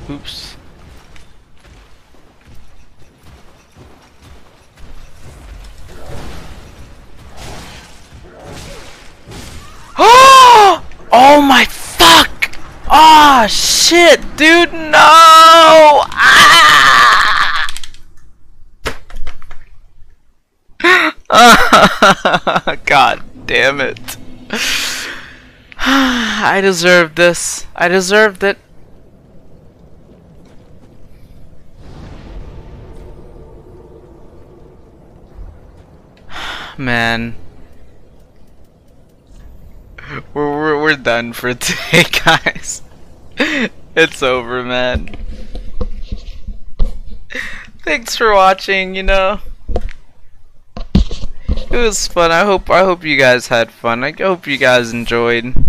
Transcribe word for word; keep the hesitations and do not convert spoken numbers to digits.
Oops. Oh my fuck! Oh shit, dude, no! Ah! God damn it. I deserved this. I deserved it. Man. We're, we're, we're done for today, guys. It's over, man. Thanks for watching, you know. It was fun. I hope I hope you guys had fun. I hope you guys enjoyed.